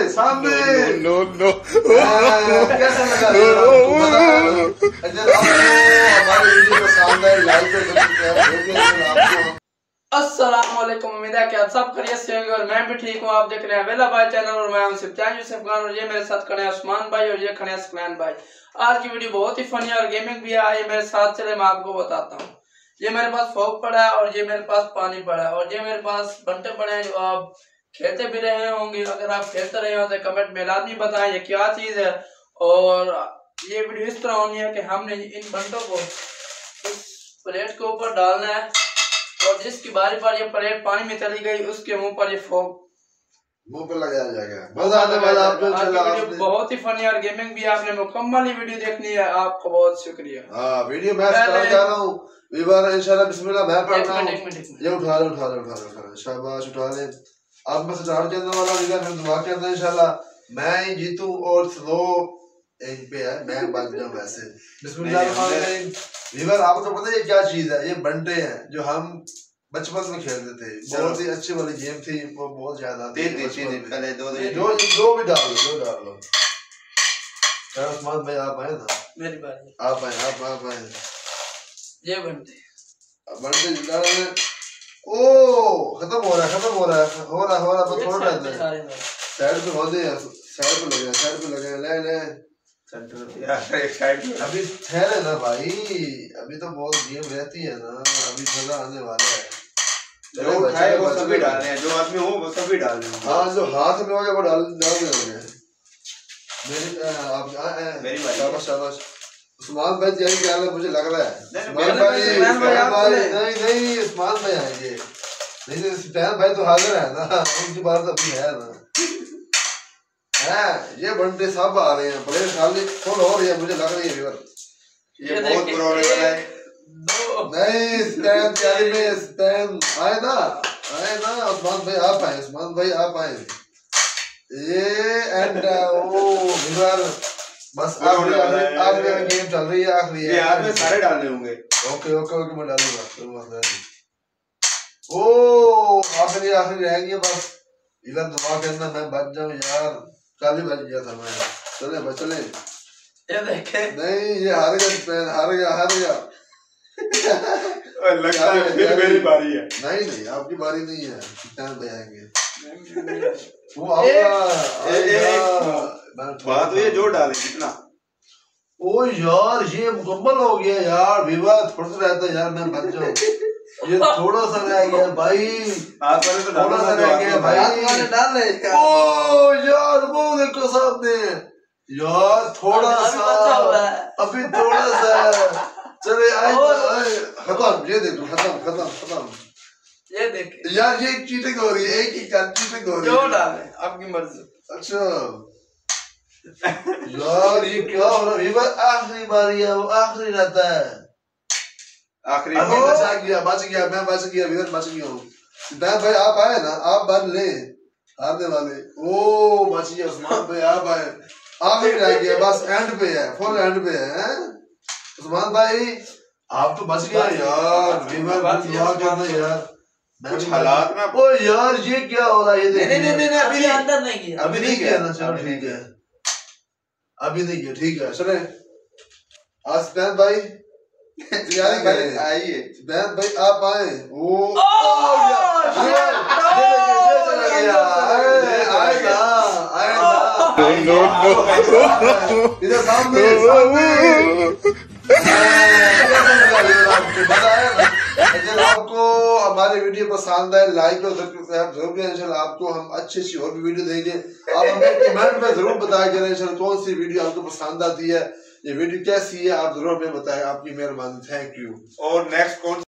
सामने no no कैसा लगा अगर आपको हमारी वीडियो पसंद आए लाइक और सब्सक्राइब। अस्सलाम वालेकुम, उम्मीद है कि आप सब खैरियत से होंगे और मैं भी ठीक हूँ। आप देख रहे हैं वेला भाई चैनल और मैं हूं सिफ्तान यूसुफ खान और ये मेरे साथ खड़े हैं उस्मान भाई और ये खड़े हैं सकलैन भाई। आज की वीडियो बहुत ही फनी और गेमिंग भी है। ये मेरे साथ चले, मैं आपको बताता हूँ। ये मेरे पास फोक पड़ा है और ये मेरे पास पानी पड़ा है और ये मेरे पास बंटे पड़े हैं जो आप खेलते भी रहे होंगे। अगर आप खेलते रहे हो तो कमेंट में लाजमी बताएं ये क्या चीज है। और ये वीडियो इस तरह होनी है कि हमने इन बंटों को इस प्लेट के ऊपर डालना है और जिसकी बारी पर ये प्लेट पानी में चली गई उसके मुंह पर ये फोक मुंह पे लगाया जाएगा। मजा आने वाला आपको। वीडियो बहुत ही फनी और गेमिंग भी। आपने मुकम्मल ही वीडियो देखनी है। आपको बहुत शुक्रिया। हाँ, वीडियो मैं स्टार्ट कर रहा हूँ। वीवर इंशाल्लाह बिस्मिल्लाह मैं पढ़ रहा हूँ। ये उठा ले शाबाश उठा ले। अब मैं स्टार्ट करने वाला हूँ। मैं दुआ करता हूँ इंशाल्लाह मैं ही जीतूं और स्लो एक पे है मैं बच जाऊं। वैसे बिस्मिल्लाह। वीवर आपको पता है ये क्या चीज है? ये बंटे हैं जो हम बचपन में खेलते थे। बहुत ही अच्छी वाली गेम थी। वो बहुत ज्यादा पहले दो भी डाल लो। उस्मान भाई आप आए ना, मेरी बारी। आप आए ये बंटे डालने। ओ खत्म हो रहा है बस थोड़ा रहता है। साइड पे हो दे, साइड पे लगे ले अभी ठहरे ना भाई, अभी तो बहुत गेम रहती है ना, अभी मजा आने वाला है। जो उठाए वो सभी डाल रहे हैं, जो आदमी हो वो सभी डाल रहे हैं। हाँ, जो हाथ में हो गया वो डाल देंगे। मेरी शाबाश उस्मान भाई यही क्या है मुझे लग रहा है। उस्मान भाई नहीं उस्मान भाई आएंगे नहीं तो स्टैन भाई तो हाजिर है ना, उनकी बात तो अभी है ना। ये बंटे सब आ रहे हैं। प्लेट खाली फुल हो रही है मुझे लग रही है। ये बहुत बुरा होने वाला है। नहीं स्टैन आए ना उस्मान भाई आप आए। ये एंड बस आखिरी गेम चल रही है। आखिरी ये हाथ में सारे डालने होंगे। ओके मैं डालूंगा। ओ आखिरी रहेंगे बस। इधर दुआ करना मैं बच जाऊं यार। कल ही बच गया था मैं। चले ये देखे नहीं ये हार गया लगता है फिर मेरी बारी है। नहीं आपकी बारी नहीं है। टाइम पे आएंगे वो बात तो ये जोर डाले कितना। ओ यार ये मुकम्मल हो गया यार। विवाद थोड़ा सा रहता यार मैं बच जाऊं। ये थोड़ा सा रह गया भाई। थोड़ा सा रह गया भाई। डाल ले ओ यार वो देखो सामने यार थोड़ा सा अभी थोड़ा सा चले आए खत्म। ये देखो खत्म। ये देखे यार ये चीटिंग हो रही है। एक ही चीटिंग हो रही है। जो डाले आपकी मर्जी। अच्छा यार ये क्या हो रहा है? आखिरी बारी है, वो आखिरी रहता है। आखिरी बच गया मैं बच गया हूँ। भाई आप आए ना, आप बन ले हारने वाले। ओ बच गया उस्मान भाई आप आए। आखिरी रह गया बस एंड पे है, फुल एंड पे है। उस्मान भाई आप तो बच गया यार। यार कुछ हालात में ओ यार ये क्या हो रहा है? ये नहीं अभी अंदर नहीं किया। अभी नहीं किया ना, चलो ठीक है अभी नहीं किया ठीक है। चले आज स्टैन भाई तैयारी करें। आइए स्टैन भाई आप आए। ओ इधर सामने अगर आपको हमारी वीडियो पसंद आए लाइक और सब्सक्राइब जरूर करें। इंशाल्लाह आपको हम अच्छी और भी वीडियो देंगे। आप हमें कमेंट में जरूर बताया करें इंशाल्लाह कौन सी वीडियो आपको पसंद आती है, ये वीडियो कैसी है आप जरूर हमें बताएं। आपकी मेहरबानी, थैंक यू। और नेक्स्ट कौन